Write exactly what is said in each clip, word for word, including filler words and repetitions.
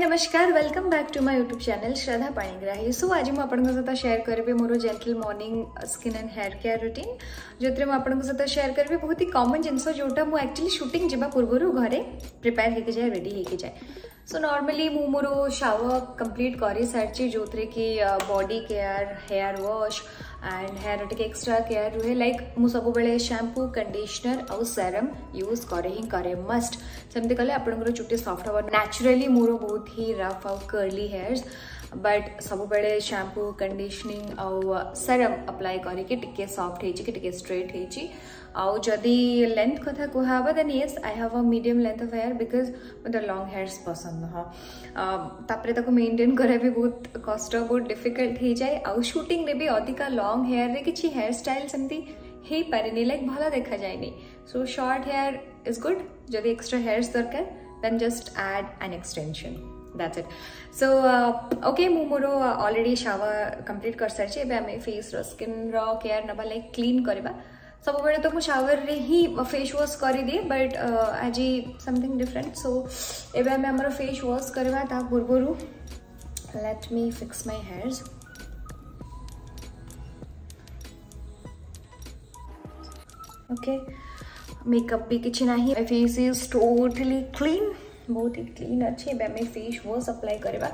नमस्कार welcome back to my YouTube channel Shraddha Panigrahi. So आज मुझे सहित शेयर करी मोर gentle morning skin and hair care routine जो मुझे सहित शेयर करी बहुत ही कॉमन जिनस जोटा मुझे एक्चुअली शूटिंग जावा पूर्व घरे प्रिपेयर होके जाए रेडी होके जाए। सो नॉर्मली मु मोर शावर कंप्लीट कर सारी जो थे कि body care hair wash and hair टे एक्स्ट्रा केयर रुहे लाइक मु सब बेले शैम्पू कंडीशनर आउ सेरम यूज करे ही करे मस्ट सेमती कले आपनकर चुट्टी सॉफ्ट हम नेचुरली मोर बहुत ही रफ आउ कर्ली हेयर्स बट सब बेले शैम्पू कंडीशनिंग आउ सेरम अप्लाई करके टिके सॉफ्ट होची कि टिके स्ट्रेट होची। आउ जदि लेंथ कथा कहबा then yes I have a medium length of hair because मते लॉन्ग हेयर्स पसंद नुह तापरे ताको मेंटेन करे भी बहुत कष्ट बहुत डिफिकल्ट हो जाए। आउ शूटिंग रे भी अधिका लॉन्ग हेयर रे किछि हेयर स्टाइल सेमती हे पारेनी लाइक भला देखा जाएनी। So short hair is good जदि एक्स्ट्रा हेयर्स दरकार then just add an extension that's it. So okay मु मोर ऑलरेडी शावर कंप्लीट कर सारी एबे हमें फेस रो स्किन रो केयर नबा लाइक क्लीन करबा सब बेले तो मुझे शावर रे ही फेस वॉश कर दिए बट आज समथिंग डिफरेंट। सो एबे हमें हमर फेस वॉश करबा ता पूर्वरु let me fix my hairs. Okay makeup भी किछि नाही my face is totally clean बहुत ही क्लीन अच्छे एबे हमें फेस वॉश अप्लाई करबा।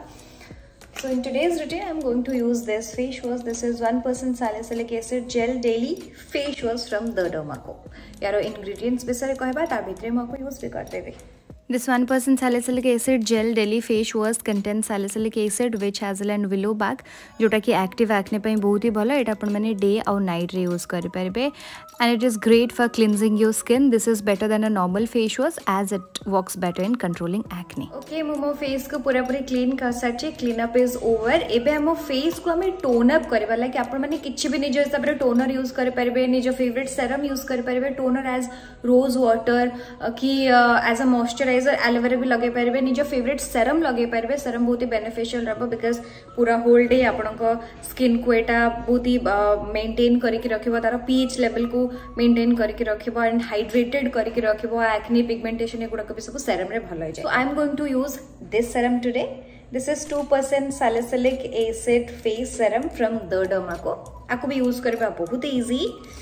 So in today's routine, I'm going to use this face wash. This is one percent salicylic acid gel daily face wash from The Derma Co. यारो ingredients विषय कहबा ता भितरे मको यूज भी करते बे। This one percent salicylic acid gel daily face wash contains salicylic acid witch hazel and willow bark जोटा कि active acne पे बहुत ही भलो एटा अपन माने डे और नाइट रे यूज करि परबे and it is great for cleansing your skin. This is better than a normal face wash as it works better in controlling acne. Okay मोमो फेस को पूरा पूरी क्लीन कर साचे क्लीन अप इज ओवर। एबे हमो फेस को हमें टोन अप करबा लाइक अपन माने किछि भी निजो हिसाब रे टोनर यूज करि परबे निजो फेवरेट सेरम यूज करि परबे टोनर एज रोज वाटर की एज अ मॉइस्चराइजर एलोवेरा भी लगे पारे निज फेवरेट सेरम लगे पारे सेरम बहुत ही बेनिफिशियल रहा बिकॉज पूरा होल डे आपण स्किन को एटा बहुत ही मेंटेन करके रखिबो तार पीएच लेवल को मेंटेन करके रखिबो एंड हाइड्रेटेड करके रखिबो एक्ने पिगमेंटेशन एगुडा भी सब सेरम रे भलो हो जाय। So I am going to use this serum today. This is two percent salicylic acid face serum from the Derma Co आको भी यूज करबा बहुत इजी।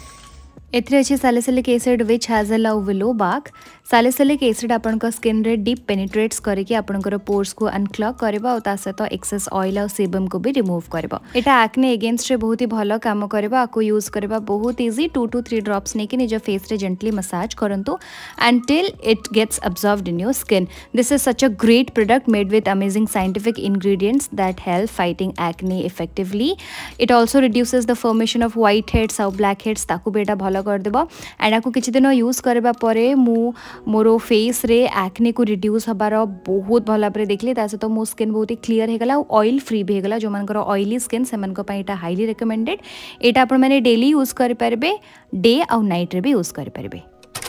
एथरे अछि सैलिसिलिक एसिड विच हाजेल आउ विलो बार्क। सैलिसिलिक एसिड आपन को स्किन रे deep penetrates करके आपनकर पोर्स को अनक्लॉग करबा और ता सहित एक्सेस ऑयल और सेबम को भी रिमूव करबा। एटा एक्ने अगेंस्ट रे बहुत ही भलो काम करबा आको यूज करबा बहुत easy two to three drops ने कि निज फेस रे जेंटली मसाज करंतु until it gets absorbed in your skin. This is such a great product made with amazing scientific ingredients that help fighting acne effectively. It also reduces the formation of white heads और black heads ताकू बेटा भलो कर देबो and आको किछि दिन use करबा परे मु मोरो फेस रे एक्ने को रिड्यूस हबार बहुत भला परे देखली ता से तो मो स्किन बहुत ही क्लियर हे गला ऑयल फ्री भी हे गला जो मानकर ऑयली स्किन से मन को पई एटा हाईली रिकमेंडेड। एटा अपन माने डेली यूज कर परबे डे और नाइट रे भी यूज कर परबे।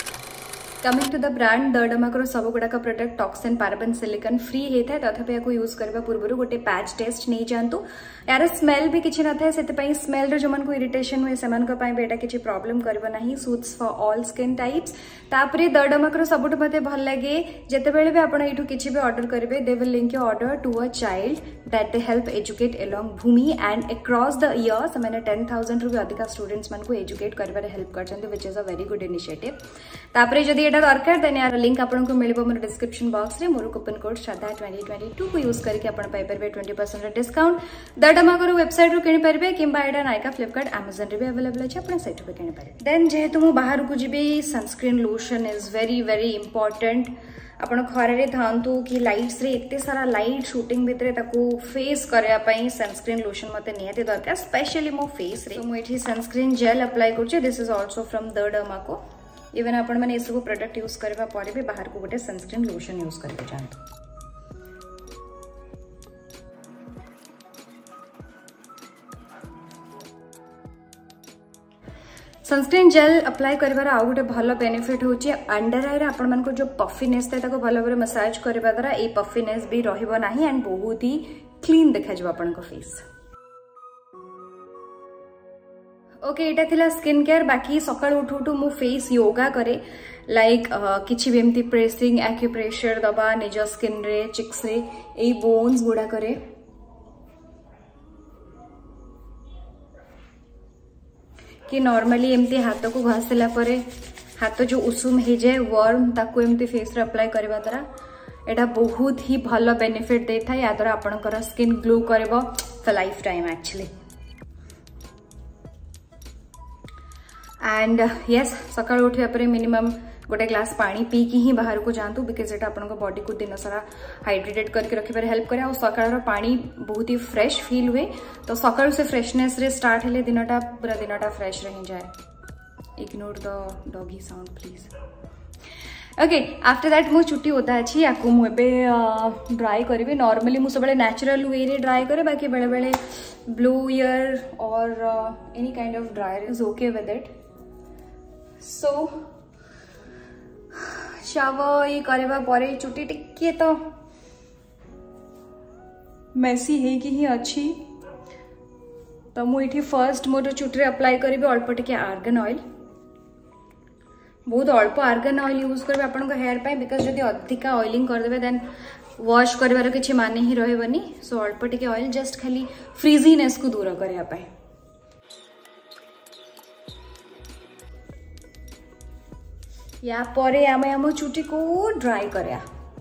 Coming to the brand the Derma Co सब गुडा का product toxin paraben silicone free हेता है तथापि याको यूज करबा पूर्व गोटे पैच टेस्ट नहीं जानतु यार स्मेल भी किछि न थाए सेते पई स्मेल रे जो मन को इरिटेशन हुए से मन को पई बेटा किछि प्रॉब्लम करबा नहीं suits for all skin types. तापरे द डर्मा को सबुठ मते भल लागे जते बेले भी आपण एठू किछि भी ऑर्डर करबे they will link your order to a child that they help educate along Bhumi and across the year से माने टेन थाउजेंड रु भी अधिक स्टूडेंट्स मन को एजुकेट करबा हेल्प करछन्ते which is a very good initiative. तापरे जदी एटा दरकार देन यार लिंक आपन को मिलबो मोर डिस्क्रिप्शन बॉक्स रे मोर coupon code Shraddha twenty twenty two को यूज करके आपन पाई परबे twenty percent discount. The Derma Co website रो किनि परबे किंबा एडा नायका फ्लिपकार्ट अमेज़न रे भी अवेलेबल अछि आपन साइट पे किनि परबे। देन जेहेतु मु बाहर को जिबे sunscreen lotion is very very important. आपण खरे थांतु कि लाइट्स रे एते सारा लाइट शूटिंग भितरे ताको फेस करया पई सनस्क्रीन लोशन मते नियते दरकार स्पेशली मो फेस रे। तो मु एठी सनस्क्रीन जेल अप्लाई करछि this is also from the Derma Co. Even आपण माने सब प्रोडक्ट यूज करबा परे भी बाहर को गोटे सनस्क्रीन लोशन यूज करके जानतो। सनस्क्रीन जेल अप्लाई करबार आउ गोटे भलो बेनिफिट होची अंडर आई रे आपण मन को जो पफीनेस थे ताको भलो भलो मसाज करबा द्वारा ए पफीनेस भी रहिबो नाही एंड बहुत ही क्लीन देखा जबो आपण को फेस। ओके एटा थिला स्किन केयर। बाकी सकाळ उठू उठू मु फेस योगा करे लाइक किछि भी एमती प्रेसिंग एक्यूप्रेशर दबा निज स्किन रे चिक्स रे ए बोन्स गुडा करे। कि नॉर्मली एमती हाथ को घासला परे हाथ जो उषुम हो जाए वर्म ताकू एमती फेस रे अप्लाई करबा द्वारा एटा बहुत ही भलो बेनिफिट देता है। या द्वारा आपनकर स्किन ग्लो करबो for lifetime actually. And yes सकाळ उठिया परे मिनिमम गोटे ग्लास पानी पी की ही बाहर को जातु बिकज एटा आपन बॉडी को दिन सारा हाइड्रेटेड करके रखे हेल्प करे। और सकाळ पानी बहुत ही फ्रेश फील हुए तो सकाळ से फ्रेशनेस रे स्टार्ट हेले दिनटा पूरा दिनटा फ्रेश रही जाए। Ignore the doggy sound please. Okay after that मो चुट्टी होता अच्छी या मुझे ड्राई करी। नॉर्मली मुझे सब नेचुरल वे रे ड्राई करे बाकी बेले बेले ब्लू ईयर और any kind of dryer is okay with it. So shower ये करवा परे चुट्टी टिके तो मेसी है कि ही अच्छी तो मुझे फर्स्ट मोर चुट्टी अप्लाई करी अल्प टिके आर्गन ऑयल। बहुत अल्प आर्गन ऑयल यूज करेंगे आपन हेयर पे बिकज जदि अधिका ऑयलिंग करदे देन वॉश कर किसी मान ही रहबनी। सो अल्प टिके ऑयल जस्ट खाली फ्रीजीनेस को दूर करने पे। या परे आमे आम चुट्टी को ड्राई करिया।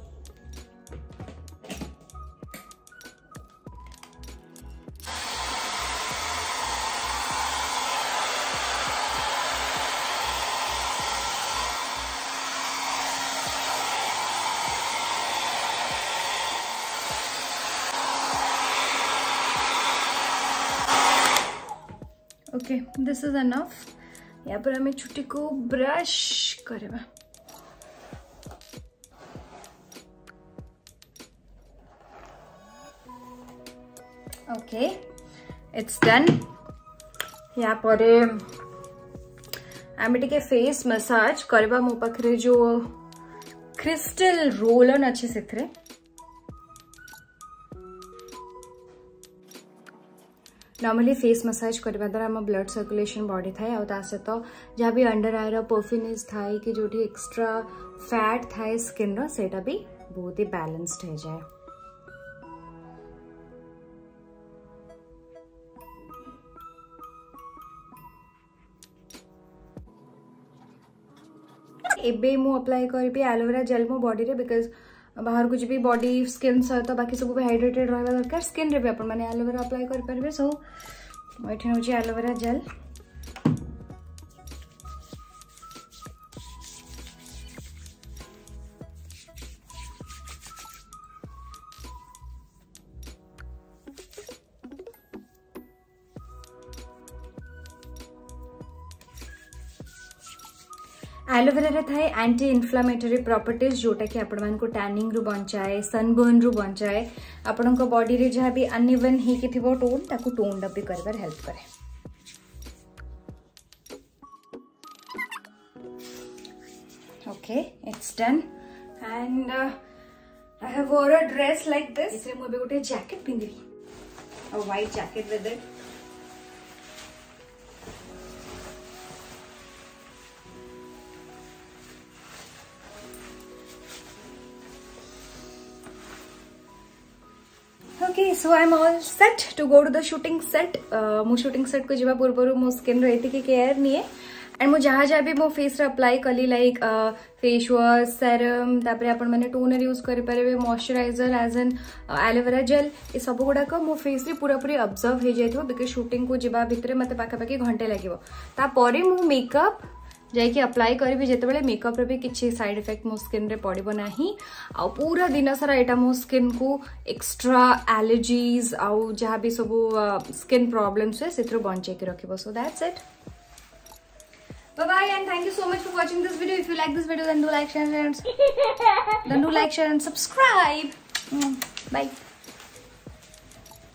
Okay this is enough. यहाँ पर हमें चुट्टी को ब्रश करवा। Okay it's done. यहाँ पर आम टे फेस मसाज करवा। मो पाखे जो क्रिस्टल रोलन अच्छे से नॉर्मली फेस मसाज करने द्वारा आम ब्लड सर्कुलेशन बढ़ी थाए। आ सहित जहाँ भी अंडर आईर परफ्यूनिज थाए कि जो एक्स्ट्रा फैट थाए स्किन रो सेटा भी बहुत ही बैलेंस्ड हो जाए। एबे मु अप्लाई करी एलोवेरा जेल मो बॉडी रे बिकज बाहर को जी बॉडी स्किन सहित बाकी सब हाइड्रेटेड रहा दरकार। स्किन रे भी अपन मैंने एलोवेरा अप्लाई कर पारे। सो ये हूँ एलोवेरा जेल। एलोवेरा थाए एंटी इन्फ्लामेटरी प्रॉपर्टीज जोटा कि आपण मान को टैनिंग रु बचाए सनबर्न रु बचाए। आपण को बॉडी रे जहाँ भी अनइवन ही कि थिबो टोन ताकू टोन अप भी करबार हेल्प करे। Okay it's done and I have wore a dress like this. इसरे मु बे गोटे जैकेट पिंदी a white jacket with it. Okay, so I'm all set to go to the shooting set. मो shooting set को जीवा पूर्व मो स्किन रो एतिके केयर निए एंड मो जहाँ जहाँ भी मो फेस रे अप्लाई कली लाइक फेस वॉश सेरम तापर आपण माने टोनर यूज करि परबे moisturiser as an aloe vera gel ए सब गुडाक मो फेस रे पूरा पूरी ऑब्जर्व हो जाइतो बिकज शूटिंग को जीवा भितरे मते पाखा पाखी घंटे लागिवो। ता परे मो मेकअप जाइए अप्लाई करी जिते मेकअप रे भी किसी साइड इफेक्ट मो स्किन रे पड़ो ना। आ पूरा दिन सारा एटा मो स्किन को एक्स्ट्रा एलर्जीज आउ जहाँ भी सब स्किन प्रॉब्लम्स है से बंचे रखिबो। So that's it. Bye bye and thank you so much for watching this video. If you like this video then do like, share and then do like, share and subscribe. Bye.